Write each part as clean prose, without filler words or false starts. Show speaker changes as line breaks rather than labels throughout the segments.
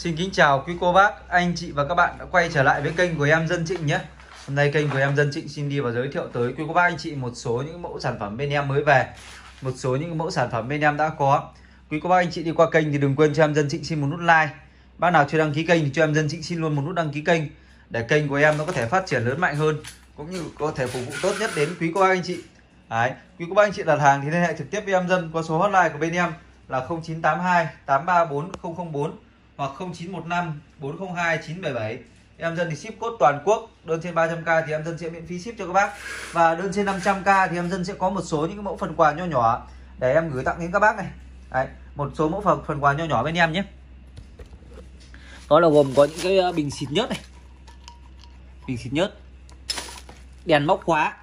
Xin kính chào quý cô bác, anh chị và các bạn đã quay trở lại với kênh của em Dân Trịnh nhé. Hôm nay kênh của em Dân Trịnh xin đi và giới thiệu tới quý cô bác anh chị một số những mẫu sản phẩm bên em mới về, một số những mẫu sản phẩm bên em đã có. Quý cô bác anh chị đi qua kênh thì đừng quên cho em Dân Trịnh xin một nút like. Bác nào chưa đăng ký kênh thì cho em Dân Trịnh xin luôn một nút đăng ký kênh để kênh của em nó có thể phát triển lớn mạnh hơn, cũng như có thể phục vụ tốt nhất đến quý cô bác anh chị. Đấy, quý cô bác anh chị đặt hàng thì liên hệ trực tiếp với em Dân qua số hotline của bên em là 0982 834 004 hoặc 0915 402 977. Em Dân thì ship code toàn quốc. Đơn trên 300k thì em Dân sẽ miễn phí ship cho các bác, và đơn trên 500k thì em Dân sẽ có một số những mẫu phần quà nho nhỏ để em gửi tặng đến các bác này. Đấy, một số mẫu phần quà nho nhỏ bên em nhé. Đó là gồm có những cái bình xịt nhớt này, bình xịt nhớt, đèn móc khóa,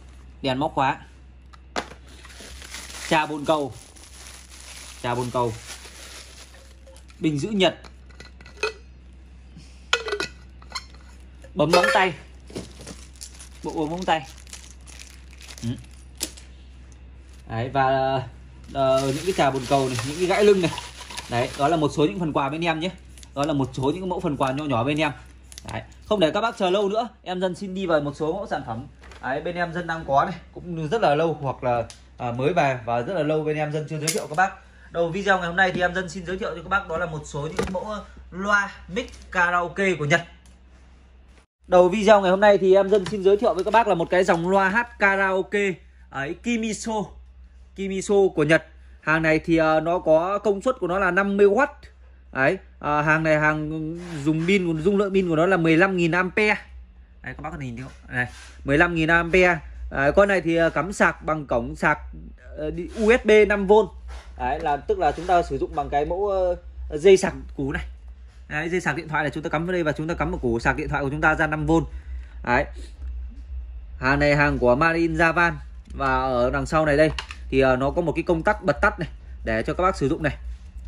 trà bồn cầu, bình giữ nhiệt, bấm móng tay, bộ bấm móng tay. Đấy, và những cái trà bồn cầu này, những cái gãy lưng này. Đấy, đó là một số những phần quà bên em nhé. Đó là một số những mẫu phần quà nho nhỏ bên em. Đấy, không để các bác chờ lâu nữa, em Dân xin đi vào một số mẫu sản phẩm. Đấy, bên em Dân đang có này, cũng rất là lâu, hoặc là mới về và rất là lâu bên em Dân chưa giới thiệu các bác. Đầu video ngày hôm nay thì em Dân xin giới thiệu cho các bác đó là một số những mẫu loa mic karaoke của Nhật. Đầu video ngày hôm nay thì em Dân xin giới thiệu với các bác là một cái dòng loa hát karaoke ấy, Kimiso của Nhật. Hàng này thì nó có công suất của nó là 50W. Đấy, hàng này hàng dùng pin, dung lượng pin của nó là 15.000A. Đấy, các bác có nhìn thấy không? Này, 15.000A. Con này thì cắm sạc bằng cổng sạc USB 5V. Đấy, là tức là chúng ta sử dụng bằng cái mẫu dây sạc củ này. Đấy, dây sạc điện thoại này chúng ta cắm vào đây và chúng ta cắm vào củ sạc điện thoại của chúng ta ra 5V. Đấy, hàng này hàng của Made in Japan. Và ở đằng sau này đây thì nó có một cái công tắc bật tắt này để cho các bác sử dụng này.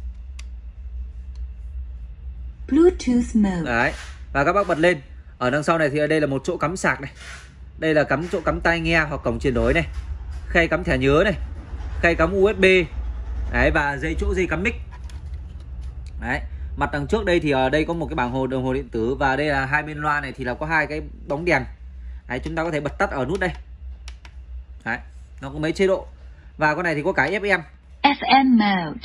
Bluetooth mode.
Đấy, và các bác bật lên. Ở đằng sau này thì đây là một chỗ cắm sạc này. Đây là chỗ cắm tai nghe hoặc cổng chuyển đổi này, khay cắm thẻ nhớ này, khay cắm USB. Đấy, và chỗ dây cắm mic. Đấy, mặt đằng trước đây thì ở đây có một cái bảng đồng hồ điện tử, và đây là hai bên loa này thì là có hai cái bóng đèn. Đấy, chúng ta có thể bật tắt ở nút đây. Đấy, nó có mấy chế độ. Và con này thì có cái FM.
FM mode.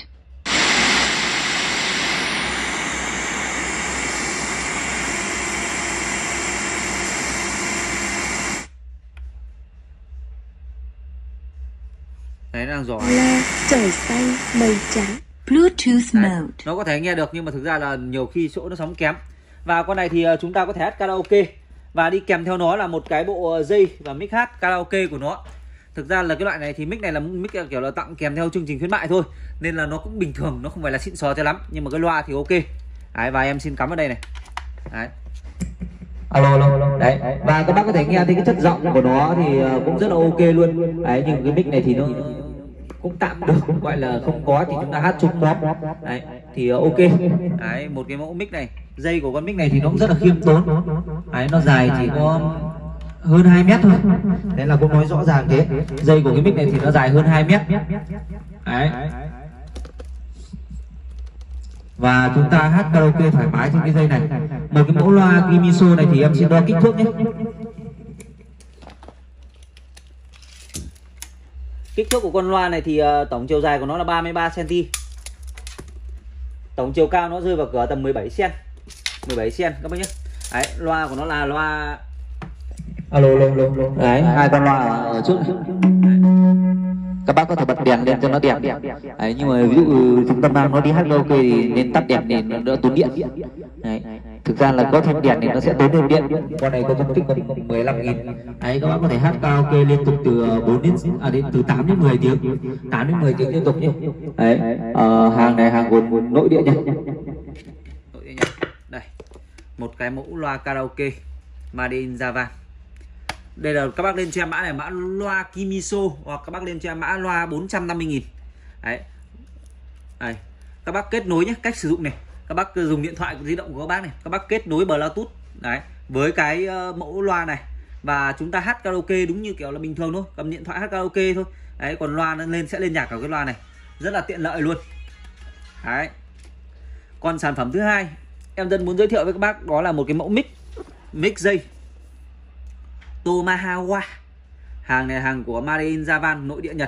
Đấy, nó đang rõ.
Trời xanh mây trắng. Bluetooth mode.
Nó có thể nghe được nhưng mà thực ra là nhiều khi chỗ nó sóng kém. Và con này thì chúng ta có thể hát karaoke, và đi kèm theo nó là một cái bộ dây và mic hát karaoke của nó. Thực ra là cái loại này thì mic này là mic kiểu là tặng kèm theo chương trình khuyến mại thôi, nên là nó cũng bình thường, nó không phải là xịn sò cho lắm, nhưng mà cái loa thì ok. Đấy, và em xin cắm vào đây này. Đấy. Alo. Đấy, và các bác có thể nghe thấy cái chất giọng của nó thì cũng rất là ok luôn. Đấy, nhưng cái mic này thì nó cũng tạm được, gọi là không có thì chúng ta hát chung bóp. Đấy, thì ok. Đấy, một cái mẫu mic này, dây của con mic này thì nó cũng rất là khiêm tốn. Đấy, nó dài chỉ có hơn 2 mét thôi. Đấy là cũng nói rõ ràng thế. Dây của cái mic này thì nó dài hơn 2 mét. Đấy. Và chúng ta hát karaoke thoải mái trên cái dây này. Một cái mẫu loa Kimiso này thì em xin đo kích thước nhé. Kích thước của con loa này thì tổng chiều dài của nó là 33cm. Tổng chiều cao nó rơi vào cửa tầm 17cm. 17cm các bác nhé. Đấy, loa của nó là loa alo. Đấy, hai con loa ở trước. Các bác có thể bật đèn lên cho nó đẹp. Đấy, nhưng mà ví dụ chúng ta mang nó đi hát karaoke thì nên tắt đèn để nó đỡ tốn điện. Đấy, thực ra là có thêm đèn thì nó sẽ tốn thêm điện. Con này có dung tích 15.000. Đấy, các bác có thể hát karaoke liên tục từ từ 8 đến 10 tiếng. 8 đến 10 tiếng liên tục nhé. Đấy, hàng này hàng gồm nội địa nhé. Đây, một cái mẫu loa karaoke Made in Japan. Đây là các bác lên cho em mã này, mã loa Kimiso, hoặc các bác lên cho em mã loa 450.000. Đấy. Đây, các bác kết nối nhé, cách sử dụng này. Các bác dùng điện thoại di động của các bác này, các bác kết nối Bluetooth đấy với cái mẫu loa này, và chúng ta hát karaoke đúng như kiểu là bình thường thôi, cầm điện thoại hát karaoke thôi. Đấy, còn loa nó sẽ lên nhạc ở cái loa này, rất là tiện lợi luôn. Đấy. Còn sản phẩm thứ hai em Dân muốn giới thiệu với các bác đó là một cái mẫu mic dây Tomahawk. Hàng này hàng của Made in Japan, nội địa Nhật.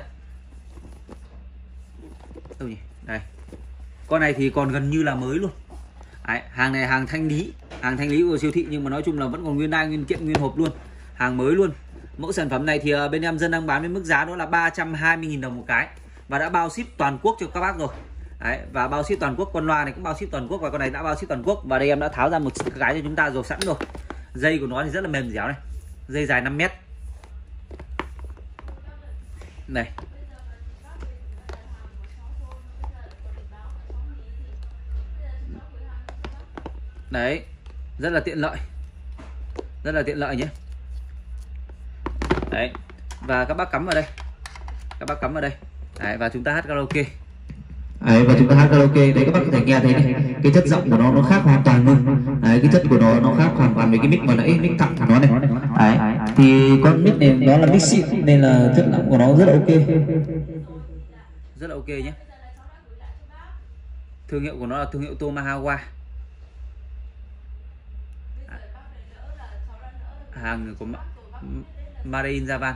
Đâu nhỉ? Đây. Con này thì còn gần như là mới luôn. Đấy, hàng này hàng thanh lý của siêu thị, nhưng mà nói chung là vẫn còn nguyên đai, nguyên kiện, nguyên hộp luôn. Hàng mới luôn. Mẫu sản phẩm này thì bên em Dân đang bán với mức giá đó là 320.000 đồng một cái. Và đã bao ship toàn quốc cho các bác rồi. Đấy, và bao ship toàn quốc, con loa này cũng bao ship toàn quốc, và con này đã bao ship toàn quốc. Và đây em đã tháo ra một cái cho chúng ta rồi sẵn rồi. Dây của nó thì rất là mềm dẻo này. Dây dài 5 mét. Này. Đấy, rất là tiện lợi. Rất là tiện lợi nhé. Đấy. Và các bác cắm vào đây. Các bác cắm vào đây. Đấy, và chúng ta hát karaoke.
Đấy, và chúng ta hát karaoke. Đấy, các bác có thể nghe thấy này. Cái chất giọng của nó khác hoàn toàn luôn. Đấy, cái chất của nó khác hoàn toàn với cái mic mà nãy mic thẳng của nó này. Đấy, thì con mic này nó là mic xịn nên là chất giọng của nó rất là ok.
Rất là ok nhé. Thương hiệu của nó là thương hiệu Tomahawk. Hàng của Made in Japan.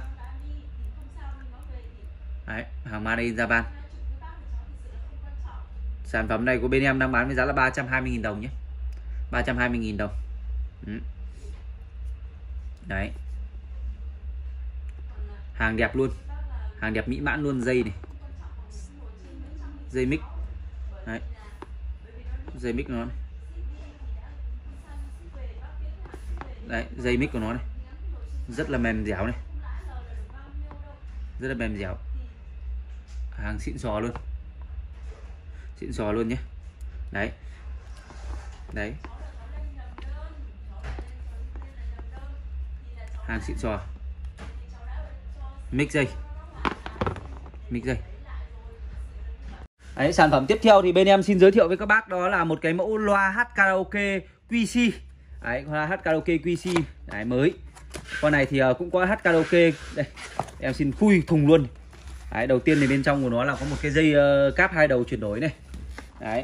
Đấy, hàng Made in Japan. Sản phẩm này của bên em đang bán với giá là 320.000 đồng nhé. 320.000 đồng. Đấy. Hàng đẹp luôn. Hàng đẹp mỹ mãn luôn. Dây này. Dây mic. Đấy. Dây mic nó này. Đấy, dây mic của nó này. Rất là mềm dẻo này. Rất là mềm dẻo. Hàng xịn sò luôn. Xịn sò luôn nhé. Đấy. Đấy. Hàng xịn sò. Mic dây. Mic dây. Đấy, sản phẩm tiếp theo thì bên em xin giới thiệu với các bác đó là một cái mẫu loa hát karaoke QC. Đấy, loa hát karaoke QC. Đấy, mới. Con này thì cũng có hát karaoke. Đây, em xin khui thùng luôn. Đấy, đầu tiên thì bên trong của nó là có một cái dây cáp 2 đầu chuyển đổi này. Đấy.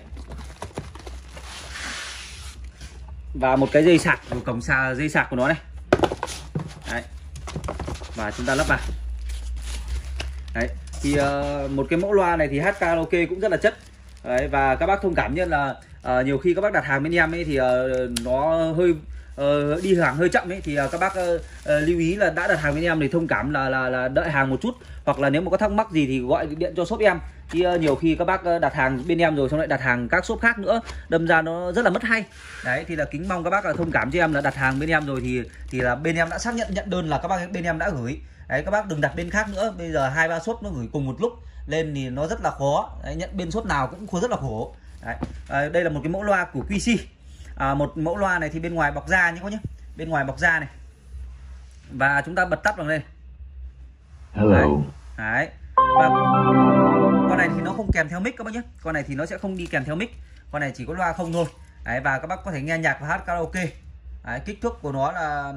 Và một cái dây sạc của cổng dây sạc của nó này. Đấy. Và chúng ta lắp vào. Đấy. Thì một cái mẫu loa này thì hát karaoke cũng rất là chất. Đấy, và các bác thông cảm như là nhiều khi các bác đặt hàng bên em ấy thì nó hơi đi hàng hơi chậm ấy, thì các bác lưu ý là đã đặt hàng bên em thì thông cảm là đợi hàng một chút, hoặc là nếu mà có thắc mắc gì thì gọi điện cho shop em. Thì nhiều khi các bác đặt hàng bên em rồi xong lại đặt hàng các shop khác nữa, đâm ra nó rất là mất hay. Đấy, thì là kính mong các bác là thông cảm cho em là đặt hàng bên em rồi thì là bên em đã xác nhận nhận đơn là các bác bên em đã gửi. Đấy, các bác đừng đặt bên khác nữa. Bây giờ 2-3 shop nó gửi cùng một lúc lên thì nó rất là khó. Đấy, nhận bên shop nào cũng rất là khổ. Đấy, đây là một cái mẫu loa của QC. Một mẫu loa này thì bên ngoài bọc da nhé các nhé. Bên ngoài bọc da này. Và chúng ta bật tắt bằng đây. Đấy. Đấy. Và con này thì nó không kèm theo mic các bác nhé. Con này thì nó sẽ không đi kèm theo mic. Con này chỉ có loa không thôi. Đấy, và các bác có thể nghe nhạc và hát karaoke. Đấy, kích thước của nó là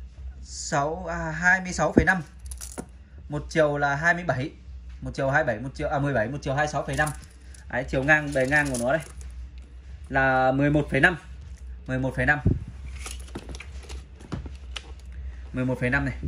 26,5. Một chiều là 27. Một chiều 27, một chiều 17, một chiều 26,5. Đấy, chiều ngang bề ngang của nó đây là 11,5. 11,5. 11,5 này.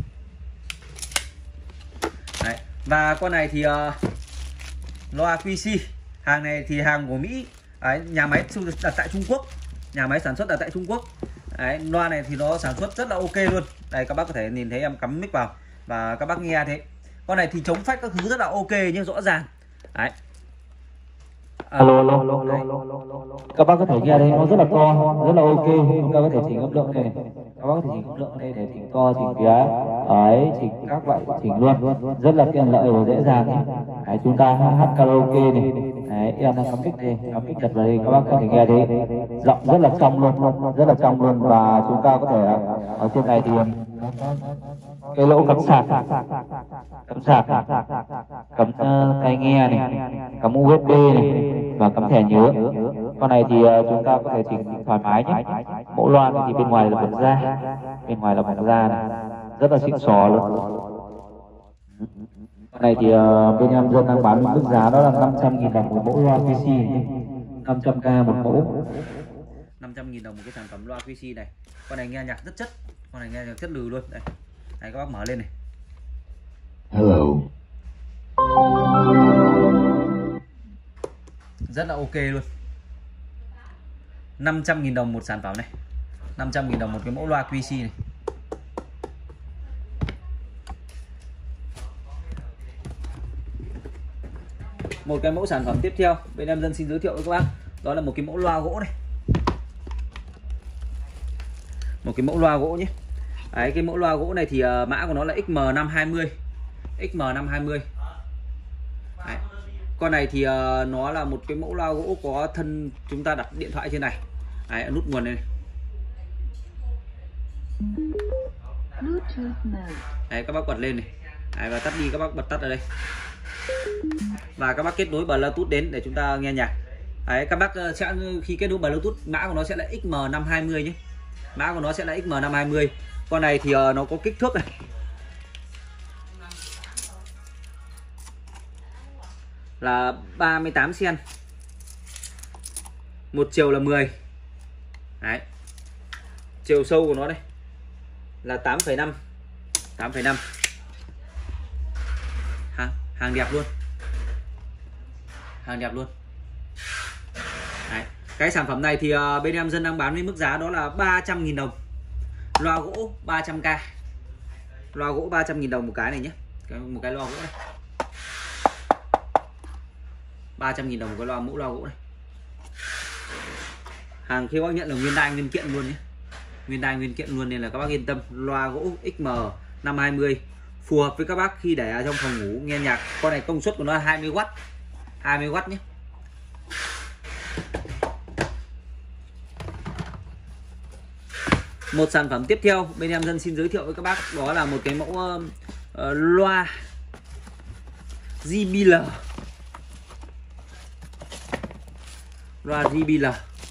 Đấy. Và con này thì loa QC. Hàng này thì hàng của Mỹ. Đấy, nhà máy đặt tại Trung Quốc. Nhà máy sản xuất đặt tại Trung Quốc. Đấy, loa này thì nó sản xuất rất là ok luôn. Đây, các bác có thể nhìn thấy em cắm mic vào và các bác nghe thế. Con này thì chống phách các thứ rất là ok nhưng rõ ràng. Đấy.
Alo. Các bác có thể nghe đây, nó rất là to, rất là ok. Chúng ta có thể chỉnh âm lượng này. Các bác có thể chỉnh âm lượng đây để chỉnh to, chỉnh phía. Đấy, chỉnh các loại chỉnh luôn. Rất là tiện lợi và dễ dàng. Đấy, chúng ta hát karaoke này. Đấy, em đang cắm mic đây, cắm mic chặt vào đây, các bác có thể nghe thấy. Giọng rất là trong luôn, rất là trong luôn. Và chúng ta có thể ở trên này thì cái lỗ cắm sạc, cắm tai nghe này, cắm USB này và cắm thẻ nhớ. Con này thì chúng ta có thể chỉnh thoải mái nhé. Mẫu loa này thì bên ngoài là bọc da, này, rất là xịn sò luôn. Con này thì bên em Dân đang bán với mức giá đó là 500.000 đồng một mẫu loa PC, 500k một mẫu.
500.000 đồng một cái sản phẩm loa QC này. Con này nghe nhạc rất chất, con này nghe nhạc chất lừ luôn. Đây, đây các bác mở lên này.
Hello.
Rất là ok luôn. 500.000 đồng một sản phẩm này, 500.000 đồng một cái mẫu loa QC này. Một cái mẫu sản phẩm tiếp theo bên em Dân xin giới thiệu với các bác, đó là một cái mẫu loa gỗ này, một cái mẫu loa gỗ nhé. Đấy, cái mẫu loa gỗ này thì mã của nó là XM520, XM520. Đấy. Con này thì nó là một cái mẫu loa gỗ có thân chúng ta đặt điện thoại trên này. Đấy, nút nguồn này. Đấy, các bác bật lên này. Đấy, và tắt đi các bác bật tắt ở đây. Và các bác kết nối Bluetooth đến để chúng ta nghe nhạc. Đấy, các bác sẽ khi kết nối Bluetooth mã của nó sẽ là XM520 nhé. Mã của nó sẽ là XM520. Con này thì nó có kích thước này. Là 38 cm. Một chiều là 10. Đấy. Chiều sâu của nó đây là 8,5. 8,5. Hàng đẹp luôn. Hàng đẹp luôn. Đấy. Cái sản phẩm này thì bên em Dân đang bán với mức giá đó là 300.000 đồng. Loa gỗ 300k. Loa gỗ 300.000 đồng một cái này nhé. Một cái loa gỗ này. 300.000 đồng một cái mẫu loa gỗ này. Hàng khi các bác nhận là nguyên đai nguyên kiện luôn nhé. Nguyên đai nguyên kiện luôn nên là các bác yên tâm. Loa gỗ XM520 phù hợp với các bác khi để ở trong phòng ngủ nghe nhạc. Con này công suất của nó là 20W. 20W nhé. Một sản phẩm tiếp theo bên em Dân xin giới thiệu với các bác, đó là một cái mẫu loa JBL. Loa JBL.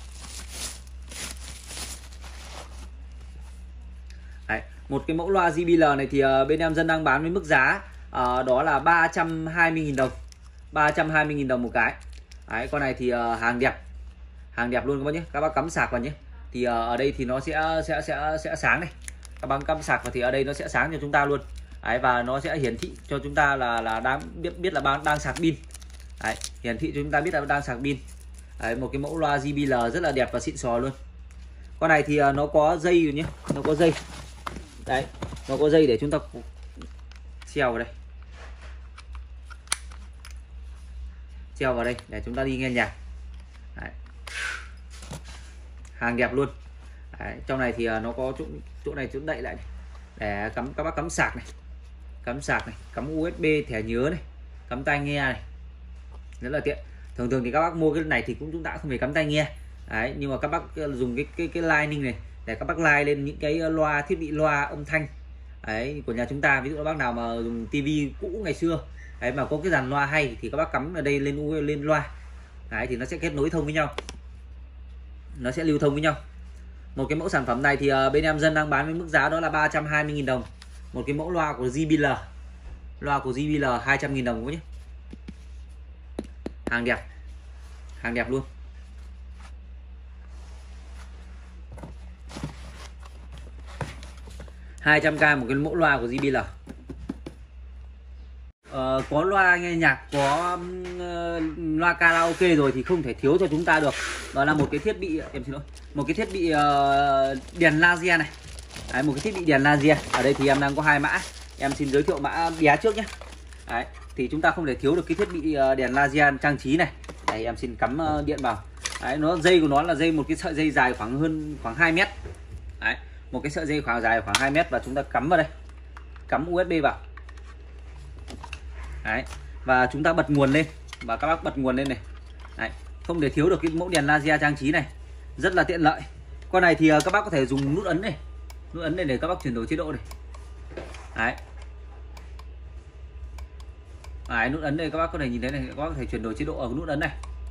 Đấy, một cái mẫu loa JBL này thì bên em Dân đang bán với mức giá đó là 320.000 đồng. 320.000 đồng một cái. Đấy, con này thì hàng đẹp. Hàng đẹp luôn các bác nhé. Các bác cắm sạc vào nhé. Thì ở đây thì nó sẽ sáng này. Các bác cắm sạc vào thì ở đây nó sẽ sáng cho chúng ta luôn. Đấy, và nó sẽ hiển thị cho chúng ta là đang biết là đang sạc pin. Đấy, hiển thị cho chúng ta biết là đang sạc pin. Đấy, một cái mẫu loa JBL rất là đẹp và xịn sò luôn. Con này thì nó có dây rồi nhé. Nó có dây. Đấy, nó có dây để chúng ta treo vào đây. Treo vào đây để chúng ta đi nghe nhạc. Đấy. Hàng đẹp luôn. Đấy, trong này thì nó có chỗ này chỗ đậy lại này. Để các bác cắm sạc này. Cắm sạc này, cắm USB thẻ nhớ này, cắm tai nghe này. Rất là tiện. Thường thì các bác mua cái này thì chúng ta không phải cắm tai nghe. Đấy, nhưng mà các bác dùng cái lining này để các bác line lên những cái loa, thiết bị loa âm thanh đấy của nhà chúng ta. Ví dụ là bác nào mà dùng tivi cũ ngày xưa đấy mà có cái dàn loa hay thì các bác cắm ở đây lên loa. Đấy thì nó sẽ kết nối thông với nhau. Nó sẽ lưu thông với nhau. Một cái mẫu sản phẩm này thì bên em Dân đang bán với mức giá đó là 320.000 đồng. Một cái mẫu loa của JBL. Loa của JBL 200.000 đồng nhé. Hàng đẹp. Hàng đẹp luôn. $200k một cái mẫu loa của JBL. Có loa nghe nhạc, có loa karaoke rồi thì không thể thiếu cho chúng ta được. Đó là một cái thiết bị, em xin lỗi, một cái thiết bị đèn laser này. Đấy, một cái thiết bị đèn laser. Ở đây thì em đang có hai mã. Em xin giới thiệu mã bé trước nhé. Đấy, thì chúng ta không thể thiếu được cái thiết bị đèn laser trang trí này. Đây em xin cắm điện vào. Đấy, nó dây của nó là dây một cái sợi dây dài khoảng 2 mét. Đấy, một cái sợi dây dài khoảng 2 mét và chúng ta cắm vào đây. Cắm USB vào. Đấy, và chúng ta bật nguồn lên và các bác bật nguồn lên này. Đấy, không thể thiếu được cái mẫu đèn laser trang trí này. Rất là tiện lợi. Con này thì các bác có thể dùng nút ấn này. Nút ấn này để các bác chuyển đổi chế độ này. Đấy. Đấy, nút ấn đây các bác có thể nhìn thấy này, các bác có thể chuyển đổi chế độ ở nút ấn này.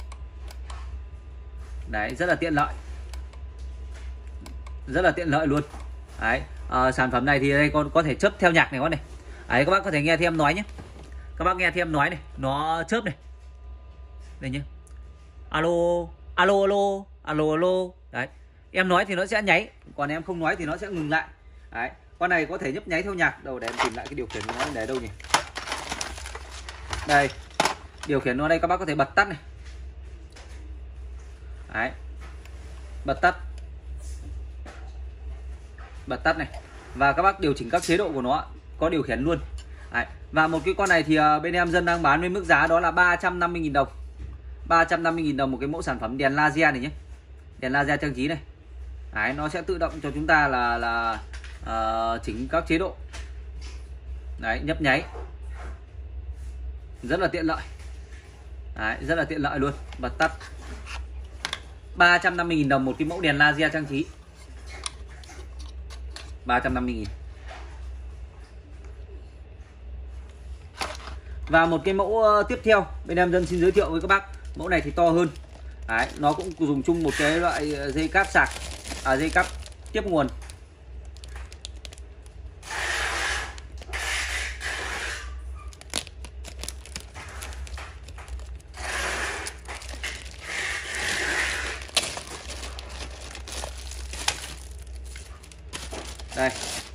Đấy, rất là tiện lợi. Rất là tiện lợi luôn. Đấy, sản phẩm này thì đây con có thể chớp theo nhạc này con này. Đấy, các bác có thể nghe theo em nói nhé. Các bác nghe theo em nói này, nó chớp này. Đây nhé. Alo, alo, alo, alo, alo. Đấy. Em nói thì nó sẽ nháy, còn em không nói thì nó sẽ ngừng lại. Đấy, con này có thể nhấp nháy theo nhạc. Đâu để em tìm lại cái điều khiển của nó để đâu nhỉ? Đây, điều khiển nó đây, các bác có thể bật tắt này. Đấy, bật tắt này, và các bác điều chỉnh các chế độ của nó, có điều khiển luôn. Đấy. Và một cái con này thì bên em Dân đang bán với mức giá đó là 350.000 đồng. 350.000 đồng một cái mẫu sản phẩm đèn laser này nhé. Đèn laser trang trí này. Đấy, nó sẽ tự động cho chúng ta là chỉnh các chế độ. Đấy, nhấp nháy. Rất là tiện lợi. Đấy, rất là tiện lợi luôn. Bật tắt. 350.000 đồng một cái mẫu đèn laser trang trí. 350.000. Và một cái mẫu tiếp theo bên em Dân xin giới thiệu với các bác. Mẫu này thì to hơn. Đấy, nó cũng dùng chung một cái loại dây cáp sạc, dây cáp tiếp nguồn. Đây,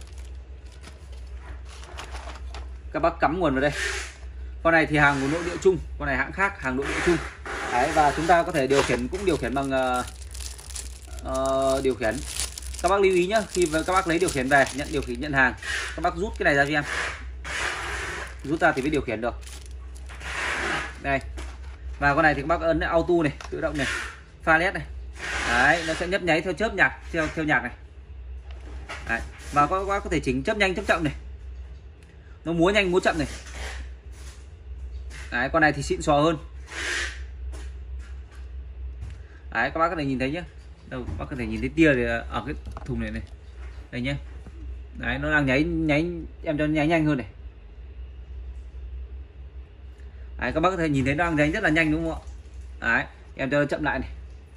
các bác cắm nguồn vào đây. Con này thì hàng của nội địa chung, con này hãng khác, hàng nội địa chung. Đấy, và chúng ta có thể điều khiển, cũng điều khiển bằng điều khiển. Các bác lưu ý nhá, khi các bác lấy điều khiển về, điều khiển nhận hàng, các bác rút cái này ra cho em. Rút ra thì mới điều khiển được. Đây. Và con này thì các bác ấn auto này, tự động này, pha led này. Đấy, nó sẽ nhấp nháy theo chớp nhạc, theo nhạc này. Đấy. Và các bác có thể chỉnh chớp nhanh chớp chậm này. Nó múa nhanh múa chậm này. Đấy, con này thì xịn sò hơn. Đấy, các bác có thể nhìn thấy nhé. Đâu, các bác có thể nhìn thấy tia ở cái thùng này này. Đây nhé. Đấy, nó đang nháy, em cho nháy nhanh hơn này. Đấy, các bác có thể nhìn thấy nó đang nháy rất là nhanh đúng không ạ? Đấy, em cho nó chậm lại này.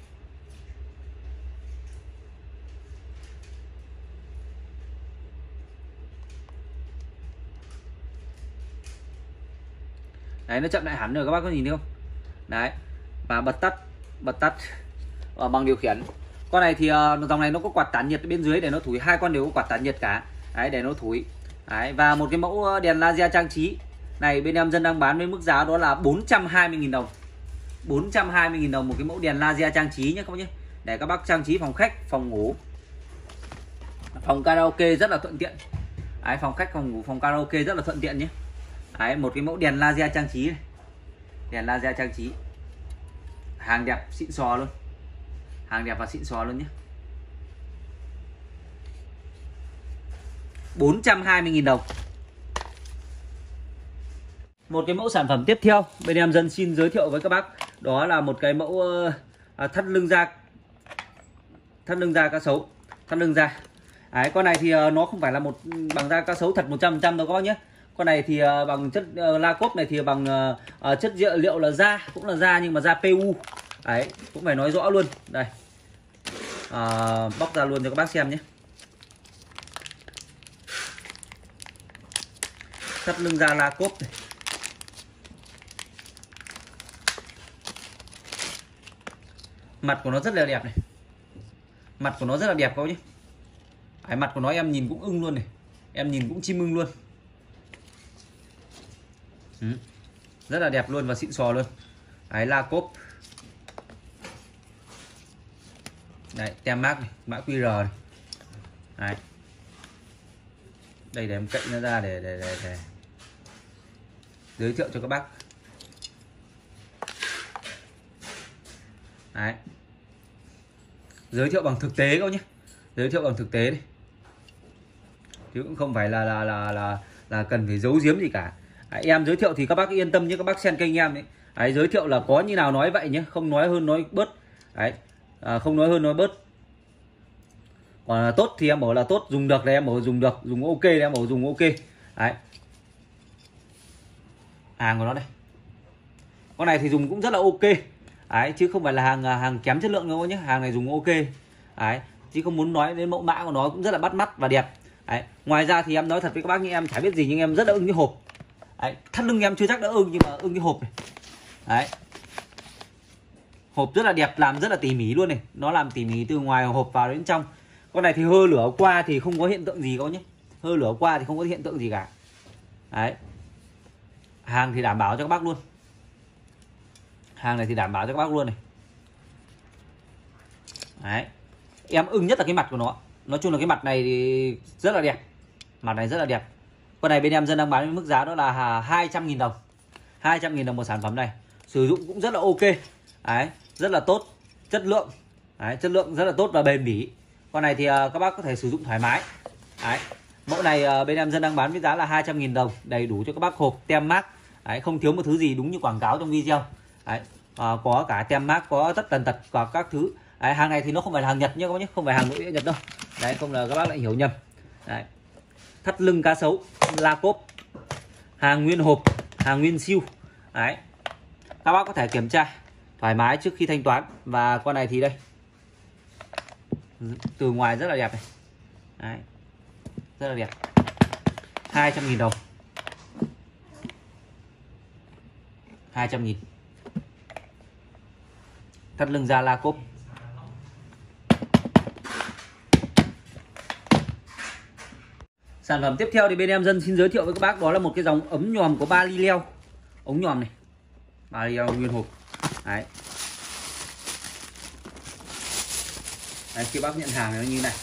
Đấy, nó chậm lại hẳn rồi, các bác có nhìn thấy không? Đấy. Và bật tắt bằng điều khiển. Con này thì dòng này nó có quạt tản nhiệt bên dưới để nó thổi, hai con đều có quạt tản nhiệt cả. Đấy, để nó thổi. Đấy, và một cái mẫu đèn laser trang trí này bên em Dân đang bán với mức giá đó là 420.000 đồng. 420.000 đồng một cái mẫu đèn laser trang trí nhé các bác nhé. Để các bác trang trí phòng khách, phòng ngủ, phòng karaoke rất là thuận tiện. Đấy, phòng khách, phòng ngủ, phòng karaoke rất là thuận tiện nhé. Đấy, một cái mẫu đèn laser trang trí này. Đèn laser trang trí. Hàng đẹp xịn sò luôn. Hàng đẹp và xịn sò luôn nhé. 420.000 đồng. Một cái mẫu sản phẩm tiếp theo bên em Dân xin giới thiệu với các bác, đó là một cái mẫu thắt lưng da cá sấu. Thắt lưng da. Đấy, con này thì nó không phải là bằng da cá sấu thật 100% đâu các bác nhé. Con này thì bằng chất la cốp này thì bằng chất liệu là da, cũng là da nhưng mà da PU. Đấy, cũng phải nói rõ luôn. Đây, bóc ra luôn cho các bác xem nhé. Thắt lưng da la cốp này. Mặt của nó rất là đẹp này. Mặt của nó rất là đẹp các bác nhé. Đấy, mặt của nó em nhìn cũng ưng luôn này. Em nhìn cũng chim ưng luôn. Rất là đẹp luôn và xịn sò luôn. Đấy, la cốp. Đấy, tem mác này, mã QR này. Đấy. Đây để em cậy nó ra để giới thiệu cho các bác. Đấy. Giới thiệu bằng thực tế các bác nhé. Giới thiệu bằng thực tế đi. Chứ cũng không phải là cần phải giấu giếm gì cả. Đấy, em giới thiệu thì các bác yên tâm nhé, các bác xem kênh em ấy. Đấy, giới thiệu là có như nào nói vậy nhé, không nói hơn nói bớt. Đấy, không nói hơn nói bớt. Còn là tốt thì em bảo là tốt, dùng được thì em bảo dùng được, dùng ok thì em bảo dùng ok. Đấy. Hàng của nó đây. Con này thì dùng cũng rất là ok. Đấy, chứ không phải là hàng kém chất lượng đâu nhé, hàng này dùng ok. Đấy, chứ không muốn nói đến mẫu mã của nó cũng rất là bắt mắt và đẹp. Đấy. Ngoài ra thì em nói thật với các bác, như em chả biết gì nhưng em rất là ưng cái hộp. Đấy, thắt lưng em chưa chắc đã ưng nhưng mà ưng cái hộp này. Đấy. Hộp rất là đẹp, làm rất là tỉ mỉ luôn này. Nó làm tỉ mỉ từ ngoài hộp vào đến trong. Con này thì hơ lửa qua thì không có hiện tượng gì các bác nhé. Hơ lửa qua thì không có hiện tượng gì cả. Đấy. Hàng thì đảm bảo cho các bác luôn. Hàng này thì đảm bảo cho các bác luôn này. Đấy. Em ưng nhất là cái mặt của nó. Nói chung là cái mặt này thì rất là đẹp. Mặt này rất là đẹp. Con này bên em Dân đang bán với mức giá đó là 200.000 đồng. 200.000 đồng một sản phẩm này. Sử dụng cũng rất là ok. Đấy, rất là tốt, chất lượng. Đấy, chất lượng rất là tốt và bền bỉ. Con này thì các bác có thể sử dụng thoải mái. Đấy. Mẫu này bên em Dân đang bán với giá là 200.000 đồng, đầy đủ cho các bác hộp, tem mác. Đấy, không thiếu một thứ gì, đúng như quảng cáo trong video. Đấy, có cả tem mác, có tất tần tật và các thứ. Đấy, hàng này thì nó không phải là hàng Nhật nhé các bác nhé, không phải hàng nội địa Nhật đâu. Đấy, không là các bác lại hiểu nhầm. Đấy. Thắt lưng cá sấu, la cốp, hàng nguyên hộp, hàng nguyên siêu. Đấy. Các bác có thể kiểm tra thoải mái trước khi thanh toán. Và con này thì đây, từ ngoài rất là đẹp này. Đấy. Rất là đẹp. 200.000 đồng. 200.000. Thắt lưng da la cốp. Sản phẩm tiếp theo thì bên em Dân xin giới thiệu với các bác đó là một cái dòng ấm nhòm của Bali leo. Ống nhòm này, Bali leo nguyên hộp. Đấy. Đấy, khi bác nhận hàng nó như này.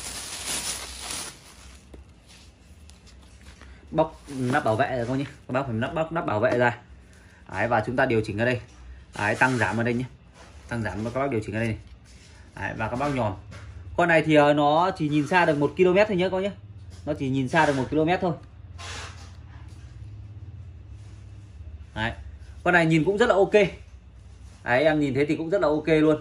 Bóc nắp bảo vệ rồi các nhé. Các bác phải bóc nắp bảo vệ ra. Đấy, và chúng ta điều chỉnh ở đây. Đấy, tăng giảm ở đây nhé. Tăng giảm và các bác điều chỉnh ở đây này. Đấy, và các bác nhòm. Con này thì nó chỉ nhìn xa được 1 km thôi nhé các bác nhé. Nó chỉ nhìn xa được 1 km thôi. Đấy. Con này nhìn cũng rất là ok. Đấy, em nhìn thấy thì cũng rất là ok luôn.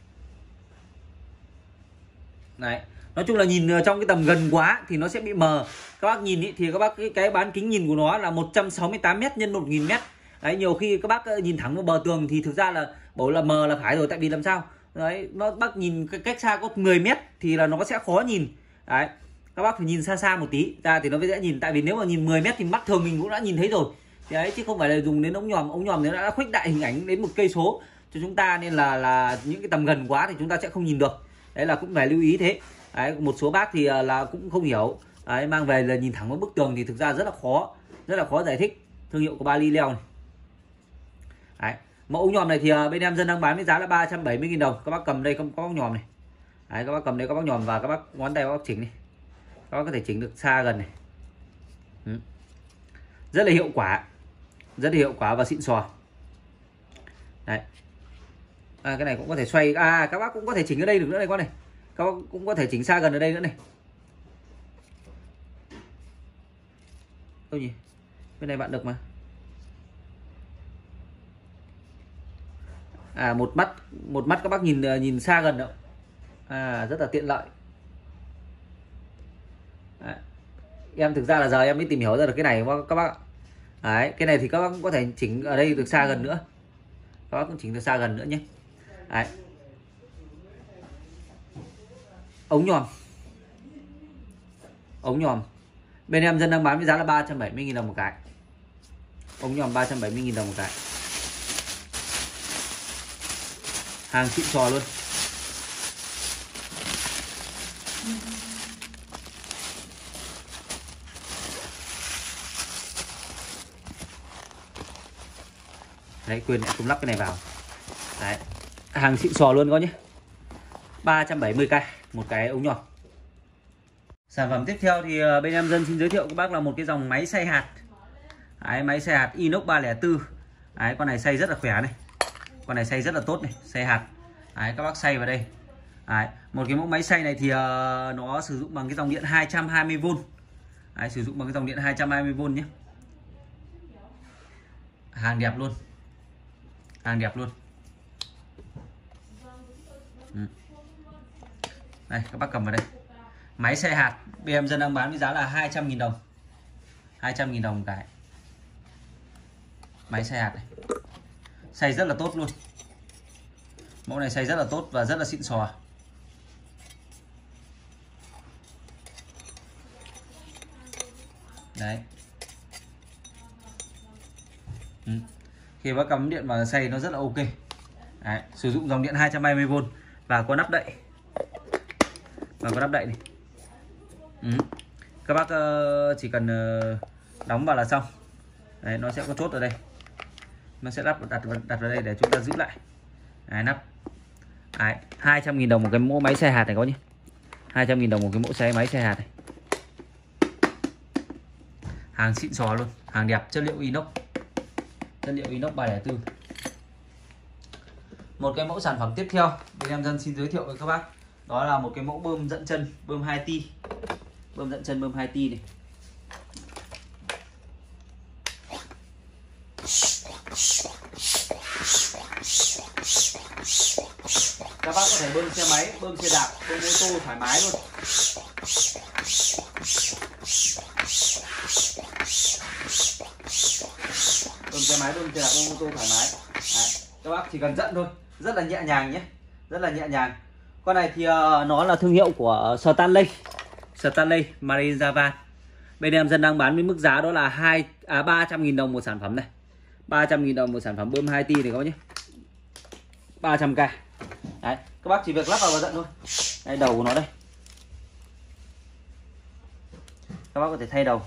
Đấy. Nói chung là nhìn trong cái tầm gần quá thì nó sẽ bị mờ. Các bác nhìn ý, thì các bác cái bán kính nhìn của nó là 168 m x 1000 m. Đấy, nhiều khi các bác nhìn thẳng vào bờ tường thì thực ra là bảo là mờ là phải rồi, tại vì làm sao? Đấy, nó bác nhìn cách xa có 10 m thì là nó sẽ khó nhìn. Đấy. Các bác phải nhìn xa xa một tí ra thì nó mới dễ nhìn, tại vì nếu mà nhìn 10 m thì mắt thường mình cũng đã nhìn thấy rồi. Đấy, chứ không phải là dùng đến ống nhòm nó đã khuếch đại hình ảnh đến một cây số cho chúng ta, nên là những cái tầm gần quá thì chúng ta sẽ không nhìn được. Đấy là cũng phải lưu ý thế. Đấy, một số bác thì là cũng không hiểu. Đấy, mang về là nhìn thẳng vào bức tường thì thực ra rất là khó giải thích. Thương hiệu của Bali leo này. Đấy, mẫu ống nhòm này thì bên em Dân đang bán với giá là 370.000 đồng. Các bác cầm đây không có ống nhòm này. Đấy, các bác cầm đây có ống nhòm và các bác ngón tay các bác chỉnh này. Các bác có thể chỉnh được xa gần này. Rất là hiệu quả. Rất là hiệu quả và xịn sò. Đấy. Cái này cũng có thể xoay. Các bác cũng có thể chỉnh ở đây được nữa này con này. Các bác cũng có thể chỉnh xa gần ở đây nữa này. Đâu nhỉ? Bên này bạn được mà. Một mắt các bác nhìn xa gần đâu. Rất là tiện lợi. Đấy. Em thực ra là giờ em mới tìm hiểu ra được cái này các bác ạ. Đấy, cái này thì các bác cũng có thể chỉnh ở đây được xa gần nữa. Các bác cũng chỉnh được xa gần nữa nhé. Đấy. Ống nhòm. Bên em Dân đang bán với giá là 370.000 đồng một cái. Ống nhòm 370.000 đồng một cái. Hàng xịn sò luôn. Đấy, quên lại không lắp cái này vào. Đấy, hàng xịn sò luôn có nhé. 370k một cái ống nhòm. Sản phẩm tiếp theo thì bên em Dân xin giới thiệu các bác là một cái dòng máy xay hạt. Đấy, máy xay hạt inox 304. Đấy, con này xay rất là khỏe này. Con này xay rất là tốt này, xay hạt. Đấy, các bác xay vào đây. Đấy, một cái mẫu máy xay này thì nó sử dụng bằng cái dòng điện 220V. Đấy, sử dụng bằng cái dòng điện 220V nhé. Hàng đẹp luôn. Hàng đẹp luôn. Đây, các bác cầm vào đây. Máy xay hạt bên em Dân đang bán với giá là 200.000 đồng. 200.000 đồng một cái. Máy xay hạt này. Xay rất là tốt luôn. Mẫu này xay rất là tốt và rất là xịn sò. Đấy. Khi bác cắm điện vào xay nó rất là ok. Đấy, sử dụng dòng điện 220V và có nắp đậy. Này. Các bác chỉ cần đóng vào là xong. Đấy, nó sẽ có chốt ở đây. Nó sẽ đặt vào đây để chúng ta giữ lại. Đấy, nắp. Đấy, 200.000 đồng một cái mẫu máy xe hạt này các bác nhé. 200.000 đồng một cái mẫu máy xe hạt này. Hàng xịn sò luôn, hàng đẹp, chất liệu inox. Chất liệu inox 304. Một cái mẫu sản phẩm tiếp theo bên em Dân xin giới thiệu với các bác, đó là một cái mẫu bơm dẫn chân, bơm 2T. Bơm dẫn chân bơm 2T này. Các bác có thể bơm xe máy, bơm xe đạp, bơm ô tô thoải mái luôn. Bơm xe máy, bơm xe đạp, bơm ô tô thoải mái. Đấy, các bác chỉ cần dẫn thôi, rất là nhẹ nhàng nhé, rất là nhẹ nhàng. Con này thì nó là thương hiệu của Stanley Marine Java. Bên em Dân đang bán với mức giá đó là 300.000 đồng một sản phẩm này. 300.000 đồng một sản phẩm bơm 2T này các bác nhé. 300k. Đấy, các bác chỉ việc lắp vào và dẫn thôi. Đây, đầu của nó đây. Các bác có thể thay đầu.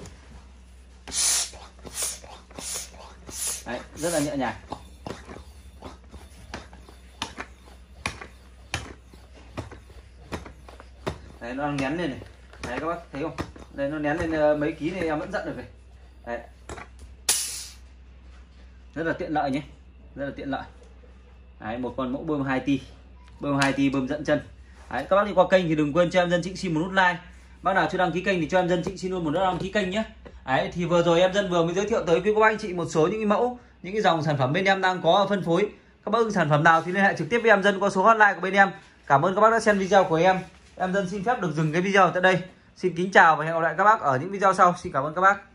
Đấy, rất là nhẹ nhàng. Đấy, nó đang nén lên này. Đấy, các bác thấy không? Đây, nó nén lên mấy ký này em vẫn dẫn được này. Đấy. Rất là tiện lợi nhé. Rất là tiện lợi. Đấy, một con mẫu bơm 2T. Bơm 2T bơm dẫn chân. Đấy, các bác đi qua kênh thì đừng quên cho em Dân Trịnh xin một nút like. Bác nào chưa đăng ký kênh thì cho em Dân Trịnh xin luôn một nút đăng ký kênh nhé. Đấy, thì vừa rồi em Dân vừa mới giới thiệu tới quý cô bác anh chị một số những cái mẫu, những cái dòng sản phẩm bên em đang có phân phối. Các bác ưng sản phẩm nào thì liên hệ trực tiếp với em Dân qua số hotline của bên em. Cảm ơn các bác đã xem video của em. Em Dân xin phép được dừng cái video tại đây. Xin kính chào và hẹn gặp lại các bác ở những video sau. Xin cảm ơn các bác.